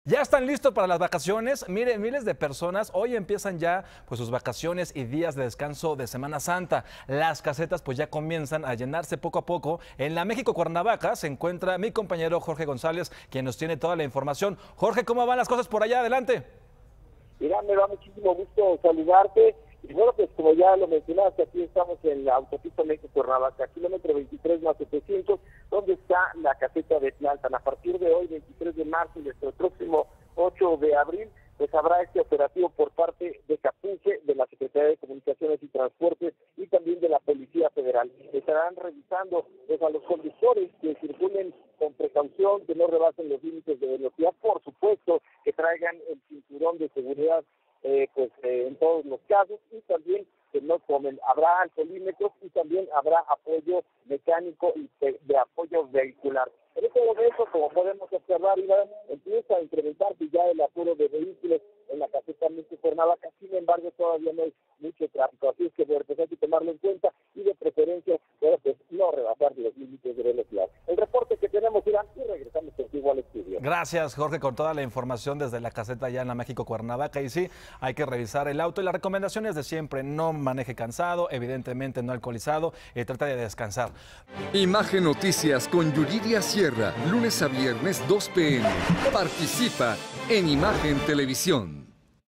Ya están listos para las vacaciones. Mire, miles de personas hoy empiezan ya pues sus vacaciones y días de descanso de Semana Santa. Las casetas pues ya comienzan a llenarse poco a poco. En la México Cuernavaca se encuentra mi compañero Jorge González, quien nos tiene toda la información. Jorge, ¿cómo van las cosas por allá? Adelante. Mira, me da muchísimo gusto saludarte. Y bueno, pues como ya lo mencionaste, aquí estamos en la autopista México-Cuernavaca, kilómetro 23 más 700, donde está la caseta de Tlalpan. A partir de hoy, 23 de marzo, y hasta el próximo 8 de abril, pues habrá este operativo por parte de Capuche, de la Secretaría de Comunicaciones y Transportes y también de la Policía Federal. Estarán revisando pues, a los conductores que circulen con precaución, que no rebasen los límites de velocidad, por supuesto, que traigan el cinturón de seguridad en todos los casos, y también que no tomen. Habrá alcoholímetros y también habrá apoyo mecánico y de apoyo vehicular. En este momento, como podemos observar, empieza a incrementarse ya el aforo de vehículos en la caseta México-Cuernavaca. Sin embargo, todavía no hay mucho tráfico, así es que hay que tomarlo en cuenta y de preferencia pues, no rebasar los límites de velocidad. El reporte que tenemos, Irán, y regresamos contigo al estudio. Gracias, Jorge, con toda la información desde la caseta allá en la México Cuernavaca. Y sí, hay que revisar el auto y las recomendaciones de siempre: no maneje cansado, evidentemente no alcoholizado, trata de descansar. Imagen Noticias con Yuridia Sierra, lunes a viernes 2 p.m. Participa en Imagen Televisión.